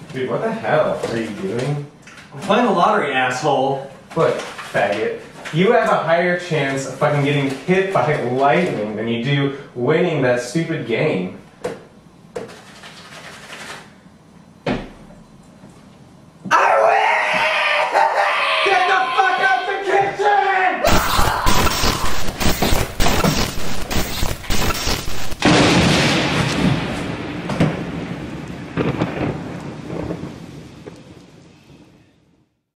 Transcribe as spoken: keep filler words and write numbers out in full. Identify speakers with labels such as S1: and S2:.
S1: Dude, what the hell are you doing?
S2: I'm playing the lottery, asshole.
S1: Look, faggot. You have a higher chance of fucking getting hit by lightning than you do winning that stupid game.